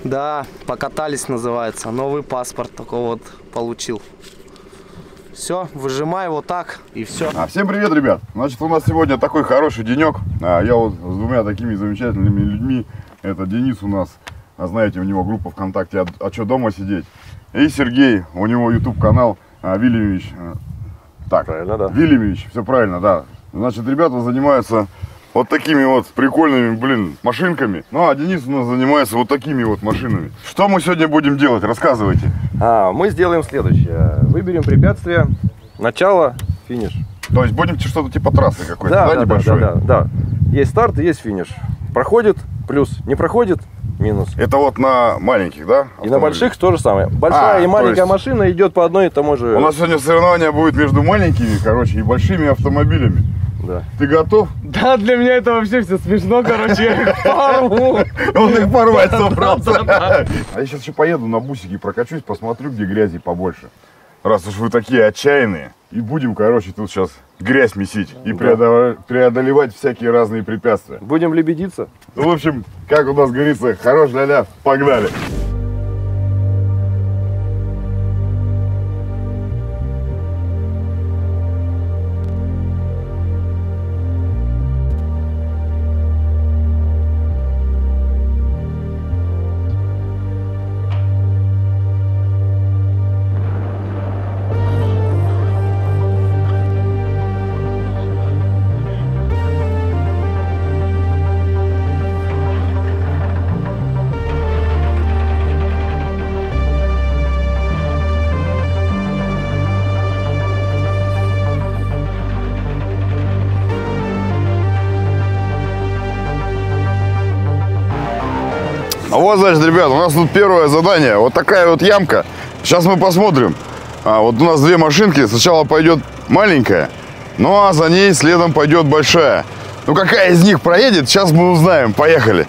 Да, покатались называется. Новый паспорт такой вот получил. Все, выжимаю вот так и все. Всем привет, ребят. Значит, у нас сегодня такой хороший денек. Я вот с двумя такими замечательными людьми. Это Денис у нас, знаете, у него группа ВКонтакте «А чё дома сидеть?». И Сергей, у него YouTube канал Вильямович. Так, правильно, да? Вильямович, все правильно, да. Значит, ребята занимаются вот такими вот прикольными, блин, машинками. Ну, а Денис у нас занимается вот такими вот машинами. Что мы сегодня будем делать? Рассказывайте. Мы сделаем следующее. Выберем препятствие, начало, финиш. То есть будем что-то типа трассы какой-то, да, небольшой? Да. Есть старт, есть финиш. Проходит плюс, не проходит минус. Это вот на маленьких, да? И на больших то же самое. Большая и маленькая машина идет по одной и тому же. У нас сегодня соревнование будет между маленькими, короче, и большими автомобилями. Да. Ты готов? Да, для меня это вообще все смешно, короче, я их порву. Он их порвать собрался. А я сейчас еще поеду на бусике, прокачусь, посмотрю, где грязи побольше. Раз уж вы такие отчаянные. И будем, короче, тут сейчас грязь месить и преодолевать всякие разные препятствия. Будем лебедиться. Ну, в общем, как у нас говорится, хорош ля-ля, погнали. Вот, значит, ребят, у нас тут первое задание. Вот такая вот ямка. Сейчас мы посмотрим. Вот у нас две машинки. Сначала пойдет маленькая, ну а за ней следом пойдет большая. Ну, какая из них проедет, сейчас мы узнаем. Поехали.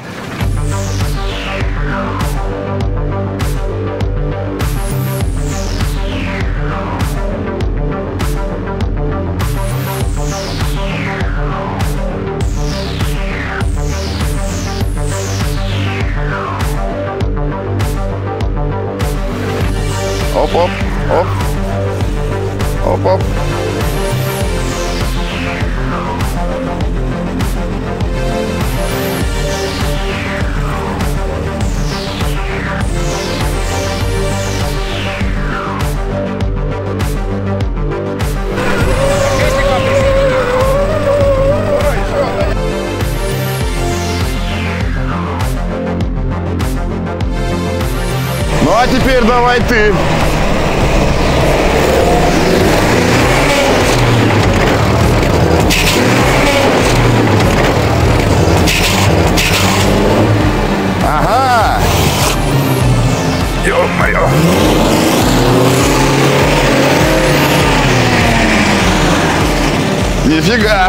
Оп-оп, оп, оп-оп. Ну а теперь давай ты. Ага! Ё-моё! Нифига!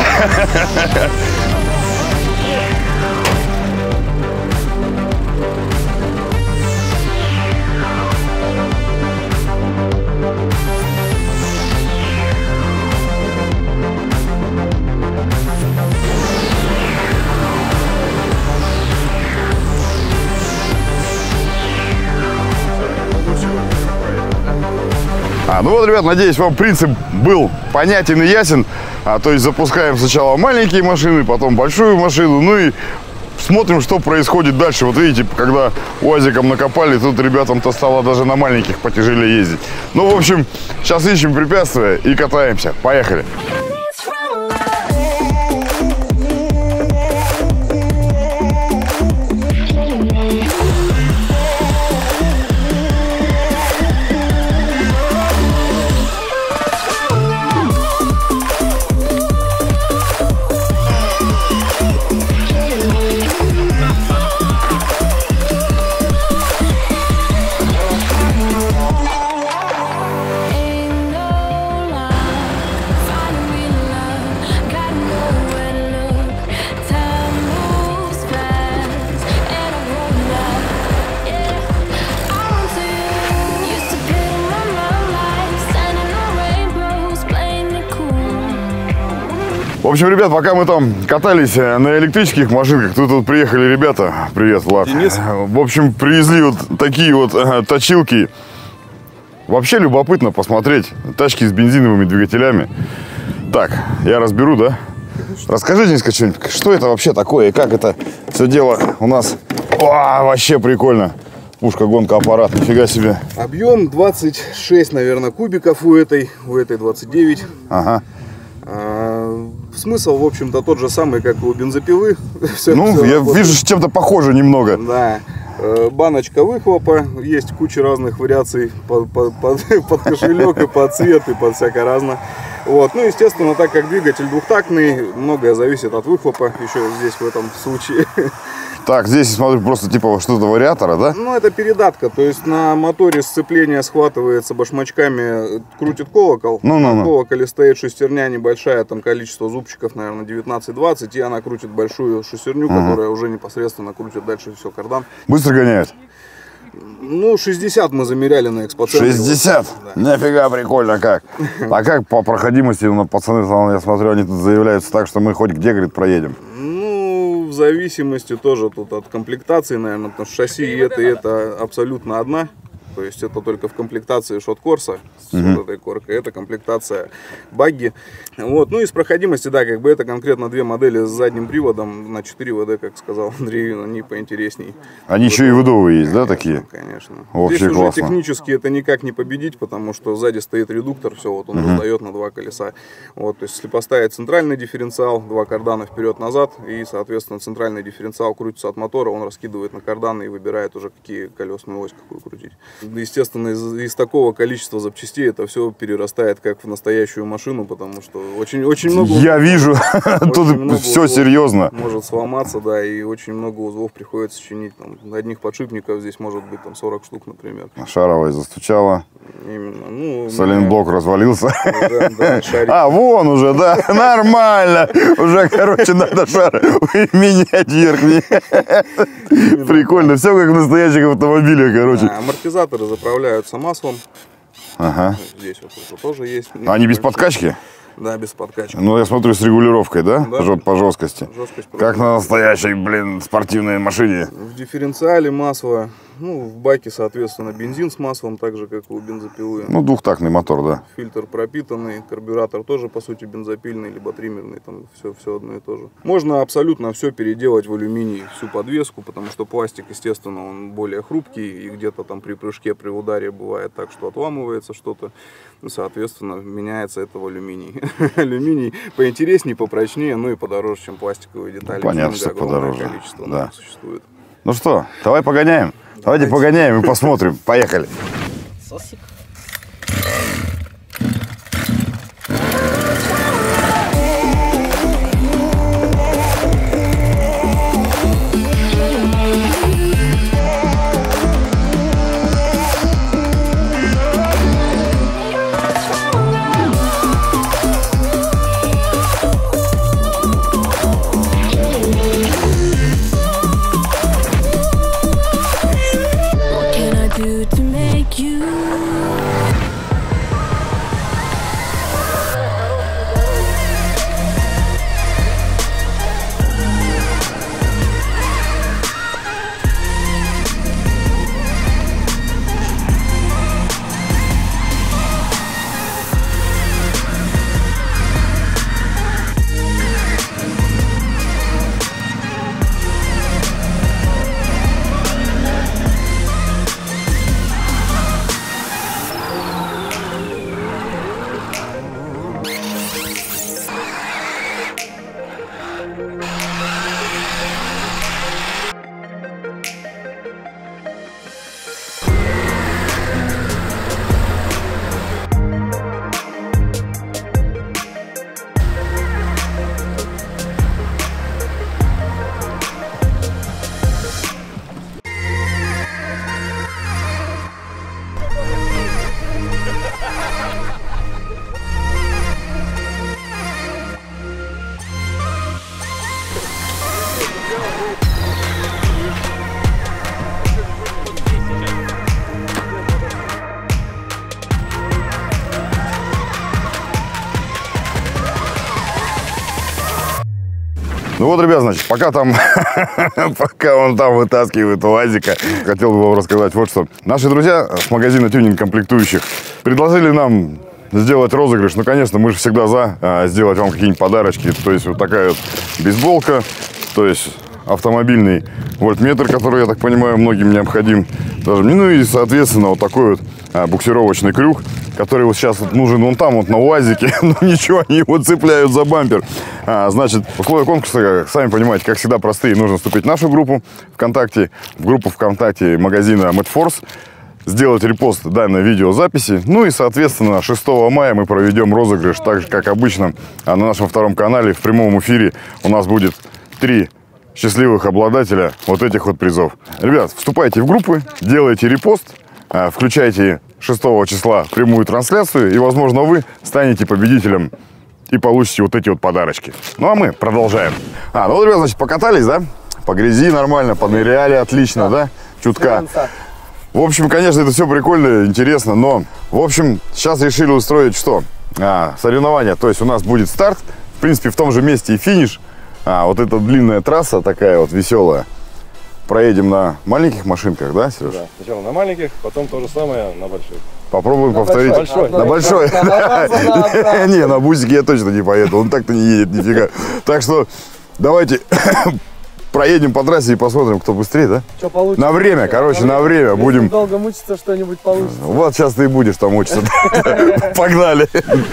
Ну вот, ребят, надеюсь, вам принцип был понятен и ясен. То есть запускаем сначала маленькие машины, потом большую машину, ну и смотрим, что происходит дальше. Вот видите, когда УАЗиком накопали, тут ребятам-то стало даже на маленьких потяжелее ездить. Ну, в общем, сейчас ищем препятствия и катаемся. Поехали! В общем, ребят, пока мы там катались на электрических машинках, тут приехали ребята. Привет, Влад. Денис. В общем, привезли вот такие вот точилки. Вообще любопытно посмотреть тачки с бензиновыми двигателями. Так, я разберу, да? Расскажи, Денис, что-нибудь, что это вообще такое и как это все дело у нас? О, вообще прикольно. Пушка, гонка, аппарат, нифига себе. Объем 26, наверное, кубиков у этой 29. Ага. Смысл, в общем-то, тот же самый, как и у бензопилы. Ну, я вижу, что чем-то похоже немного. Да. Баночка выхлопа, есть куча разных вариаций под кошелек и под цвет и под всякое разное. Вот. Ну, естественно, так как двигатель двухтактный, многое зависит от выхлопа, еще здесь в этом случае. Так, здесь, смотрю, просто типа что-то вариатора, да? Ну, это передатка, то есть на моторе сцепление схватывается башмачками, крутит колокол. На колоколе стоит шестерня небольшая, там количество зубчиков, наверное, 19-20, и она крутит большую шестерню, которая уже непосредственно крутит дальше все кардан. Быстро гоняют? Ну, 60 мы замеряли на экспоцентре. 60? Да. Нифига прикольно как. А как по проходимости, пацаны, я смотрю, они тут заявляются так, что мы хоть где, говорит, проедем. Ну, в зависимости тоже тут от комплектации, наверное, потому что шасси и это абсолютно одна. То есть это только в комплектации шот-корса с вот этой коркой, это комплектация багги. Вот. Ну и с проходимости, да, как бы это конкретно две модели с задним приводом на 4 ВД, как сказал Андрей, они поинтересней. Они еще и выдовые есть, да, такие? Конечно. Вообще здесь уже классно. технически это никак не победить, потому что сзади стоит редуктор, все, вот он раздает на два колеса. Вот, то есть если поставить центральный дифференциал, два кардана вперед-назад, и, соответственно, центральный дифференциал крутится от мотора, он раскидывает на карданы и выбирает уже, какие колесную ось какую крутить. Естественно, из такого количества запчастей это все перерастает как в настоящую машину, потому что очень много... Я вижу, тут все серьезно. Может сломаться, да, и очень много узлов приходится чинить. Там, одних подшипников здесь может быть там 40 штук, например. Шаровая застучала. Именно. Ну, Соленблок развалился. Да, а, вон уже, да, нормально. Уже, короче, надо шары менять вверх. Прикольно, все как в настоящих автомобилях, короче. Амортизаторы заправляются маслом. Ага. Здесь вот уже тоже есть. Они без подкачки? Да, без подкачки. Ну, я смотрю, с регулировкой, да? По жесткости. Жесткость как на настоящей, блин, спортивной машине. В дифференциале масло, ну, в баке, соответственно, бензин с маслом, так же, как и у бензопилы. Ну, двухтактный мотор, да. Фильтр пропитанный, карбюратор тоже, по сути, бензопильный, либо триммерный, там все одно и то же. Можно абсолютно все переделать в алюминий, всю подвеску, потому что пластик, естественно, он более хрупкий, и где-то там при прыжке, при ударе бывает так, что отламывается что-то, ну, соответственно, меняется это в алюминий. Алюминий поинтереснее, попрочнее, ну и подороже, чем пластиковые детали. Понятно, что подороже. Количество, да. Существует. Ну что, давай погоняем. Давайте погоняем и посмотрим. Поехали. Сосик. Ну вот, ребят, значит, пока там, пока он там вытаскивает УАЗика, хотел бы вам рассказать вот что. Наши друзья с магазина тюнинг комплектующих предложили нам сделать розыгрыш. Ну, конечно, мы же всегда за сделать вам какие-нибудь подарочки. То есть вот такая вот бейсболка, то есть автомобильный вольтметр, который, я так понимаю, многим необходим. Даже, ну и, соответственно, вот такой вот буксировочный крюк, который вот сейчас вот нужен вон там, вот на УАЗике, но ничего, они его цепляют за бампер. Значит, условия конкурса, сами понимаете, как всегда простые. Нужно вступить в нашу группу ВКонтакте, в группу ВКонтакте магазина Medforce, сделать репост данной видеозаписи. Ну и, соответственно, 6 мая мы проведем розыгрыш, так же, как обычно, на нашем втором канале. В прямом эфире у нас будет 3 счастливых обладателя вот этих вот призов. Ребят, вступайте в группы, делайте репост, включайте 6 числа прямую трансляцию, и, возможно, вы станете победителем и получите вот эти вот подарочки. Ну, а мы продолжаем. Ну вот, ребят, значит, покатались, да? По грязи нормально, поныряли отлично, да? Чутка. В общем, конечно, это все прикольно, интересно, но, в общем, сейчас решили устроить что? Соревнования. То есть у нас будет старт, в принципе, в том же месте и финиш. Вот эта длинная трасса такая вот веселая. Проедем на маленьких машинках, да, Сереж? Да, сначала на маленьких, потом то же самое на больших. Попробуем повторить. На большой. Не, на бусике я точно не поеду, он так-то не едет нифига. Так что давайте проедем по трассе и посмотрим, кто быстрее, да? Что получится? На время, короче, на время будем. Долго мучиться, что-нибудь получится. Вот сейчас ты и будешь там мучиться. Погнали.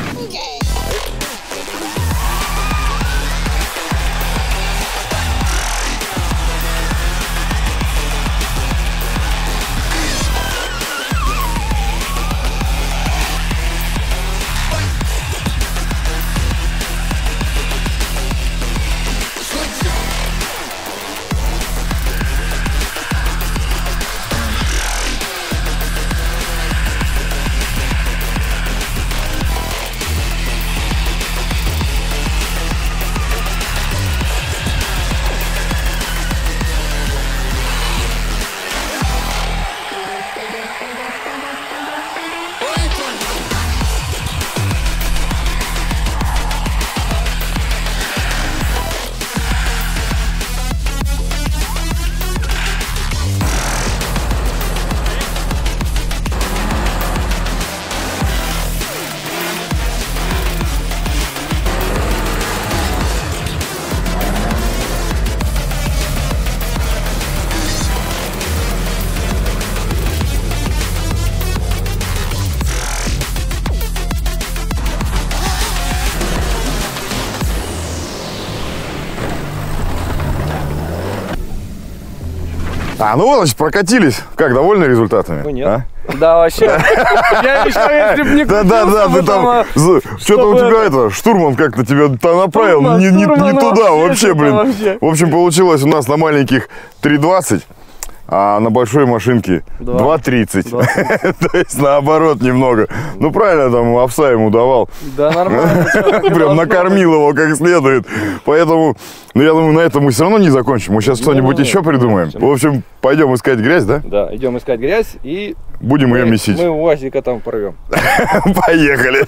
Ну вот, значит, прокатились. Как, довольны результатами? Ну нет. Да, вообще. Я еще, если бы не Да, ты там, что-то у тебя это, штурман как-то тебя направил не туда вообще, блин. В общем, получилось у нас на маленьких 3.20, а на большой машинке 2.30. То есть наоборот немного. Ну правильно, там овса ему давал. Да, нормально. Прям накормил его как следует. Поэтому, ну я думаю, на этом мы все равно не закончим. Мы сейчас что-нибудь еще придумаем. В общем, пойдем искать грязь, да? Да, идем искать грязь и будем ее месить. Мы УАЗика там порвем. Поехали.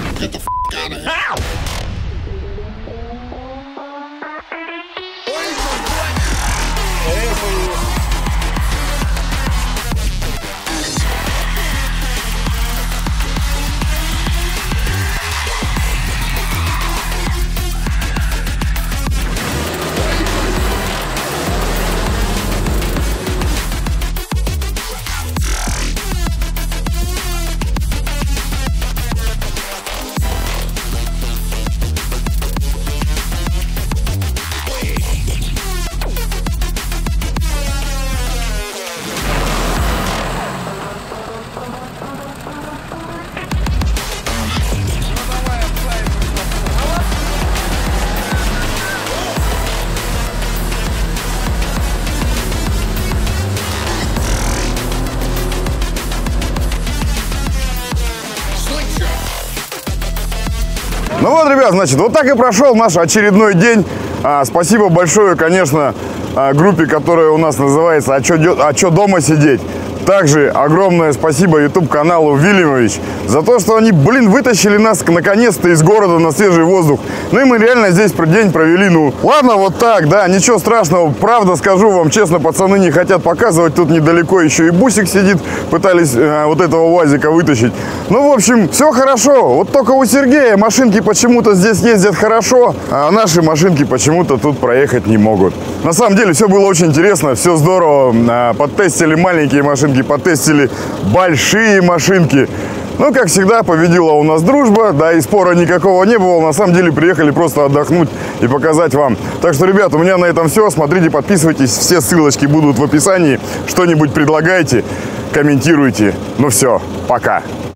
Ну вот, ребят, значит, вот так и прошел наш очередной день. Спасибо большое, конечно, группе, которая у нас называется «А чё дома сидеть?». Также огромное спасибо YouTube-каналу Вильямович за то, что они, вытащили нас наконец-то из города на свежий воздух. Ну и мы реально здесь день провели, ну, ладно, вот так, да, ничего страшного. Правда, скажу вам честно, пацаны не хотят показывать. Тут недалеко еще и бусик сидит, пытались вот этого УАЗика вытащить. Ну, в общем, все хорошо. Вот только у Сергея машинки почему-то здесь ездят хорошо, а наши машинки почему-то тут проехать не могут. На самом деле, все было очень интересно, все здорово. Подтестили маленькие машинки, потестили большие машинки. Ну, как всегда, победила у нас дружба, да, и спора никакого не было. На самом деле, приехали просто отдохнуть и показать вам. Так что, ребят, у меня на этом все. Смотрите, подписывайтесь, все ссылочки будут в описании. Что-нибудь предлагайте, комментируйте. Ну все, пока.